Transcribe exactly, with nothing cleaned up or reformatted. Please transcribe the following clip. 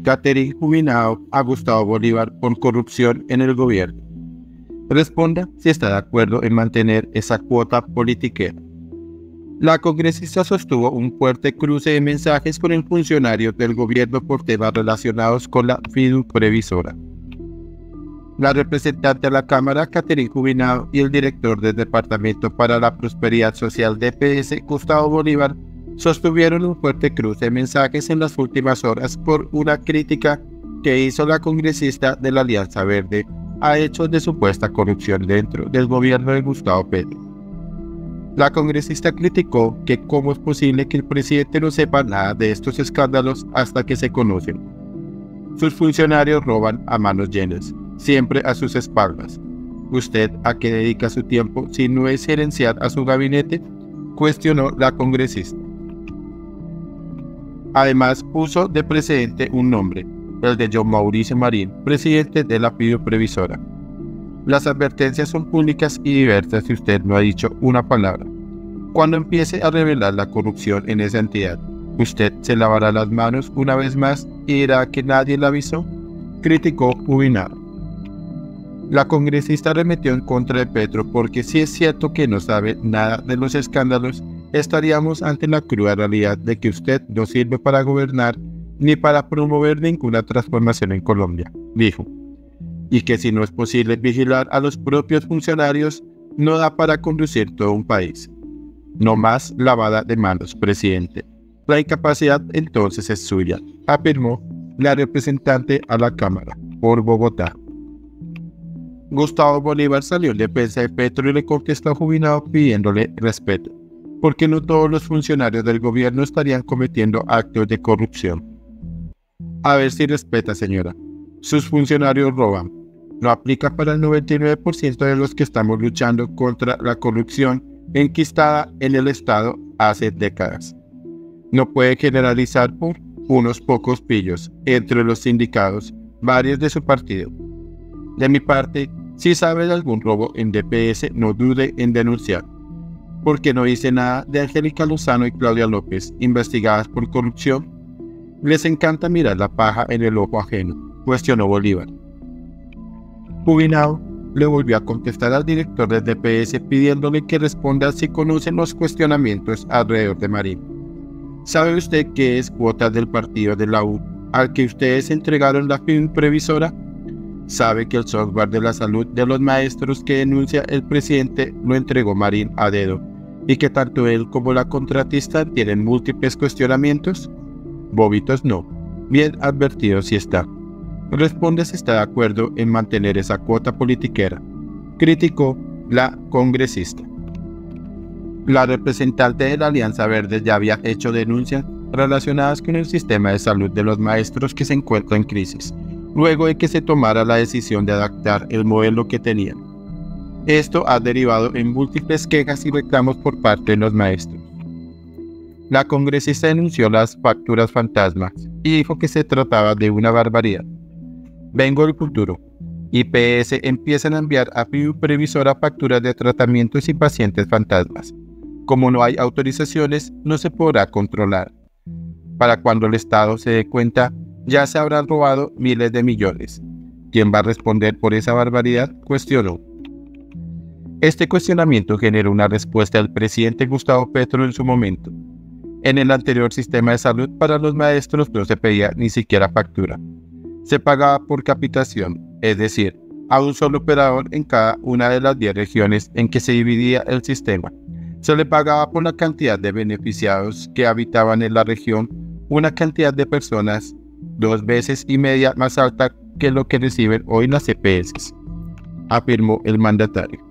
Catherine Jubinao a Gustavo Bolívar por corrupción en el gobierno. Responda si está de acuerdo en mantener esa cuota politiquera. La congresista sostuvo un fuerte cruce de mensajes con el funcionario del gobierno por temas relacionados con la fiduprevisora. La representante a la Cámara, Catherine Jubinao, y el director del Departamento para la Prosperidad Social de E P S, Gustavo Bolívar, sostuvieron un fuerte cruce de mensajes en las últimas horas por una crítica que hizo la congresista de la Alianza Verde a hechos de supuesta corrupción dentro del gobierno de Gustavo Petro. La congresista criticó que cómo es posible que el presidente no sepa nada de estos escándalos hasta que se conocen. Sus funcionarios roban a manos llenas, siempre a sus espaldas. ¿Usted a qué dedica su tiempo si no es gerenciar a su gabinete?, cuestionó la congresista. Además, puso de precedente un nombre, el de John Mauricio Marín, presidente de la fiduprevisora. Las advertencias son públicas y diversas si usted no ha dicho una palabra. Cuando empiece a revelar la corrupción en esa entidad, ¿usted se lavará las manos una vez más y dirá que nadie la avisó?, criticó Jubinao. La congresista arremetió en contra de Petro porque si es cierto que no sabe nada de los escándalos, estaríamos ante la cruda realidad de que usted no sirve para gobernar ni para promover ninguna transformación en Colombia, dijo, y que si no es posible vigilar a los propios funcionarios, no da para conducir todo un país. No más lavada de manos, presidente. La incapacidad entonces es suya, afirmó la representante a la Cámara por Bogotá. Gustavo Bolívar salió en defensa de Petro y le contestó a Jubinao pidiéndole respeto, porque no todos los funcionarios del gobierno estarían cometiendo actos de corrupción. A ver si respeta, señora. Sus funcionarios roban. No aplica para el noventa y nueve por ciento de los que estamos luchando contra la corrupción enquistada en el Estado hace décadas. No puede generalizar por unos pocos pillos entre los sindicados, varios de su partido. De mi parte, si sabe de algún robo en D P S, no dude en denunciar. Porque no dice nada de Angélica Lozano y Claudia López, investigadas por corrupción. Les encanta mirar la paja en el ojo ajeno, cuestionó Bolívar. Jubinao le volvió a contestar al director del D P S pidiéndole que responda si conocen los cuestionamientos alrededor de Marín. ¿Sabe usted qué es cuotas del partido de la U al que ustedes entregaron la fiduprevisora? ¿Sabe que el software de la salud de los maestros que denuncia el presidente lo entregó Marín a dedo y que tanto él como la contratista tienen múltiples cuestionamientos? Bobitos no, bien advertido si está. Responde si está de acuerdo en mantener esa cuota politiquera, criticó la congresista. La representante de la Alianza Verde ya había hecho denuncias relacionadas con el sistema de salud de los maestros que se encuentra en crisis, luego de que se tomara la decisión de adaptar el modelo que tenían. Esto ha derivado en múltiples quejas y reclamos por parte de los maestros. La congresista denunció las facturas fantasmas y dijo que se trataba de una barbaridad. Vengo del futuro. I P S empiezan a enviar a fiduprevisora facturas de tratamientos y pacientes fantasmas. Como no hay autorizaciones, no se podrá controlar. Para cuando el Estado se dé cuenta, ya se habrán robado miles de millones. ¿Quién va a responder por esa barbaridad?, cuestionó. Este cuestionamiento generó una respuesta del presidente Gustavo Petro en su momento. En el anterior sistema de salud para los maestros no se pedía ni siquiera factura. Se pagaba por capitación, es decir, a un solo operador en cada una de las diez regiones en que se dividía el sistema. Se le pagaba por la cantidad de beneficiados que habitaban en la región, una cantidad de personas dos veces y media más alta que lo que reciben hoy las E P S, afirmó el mandatario.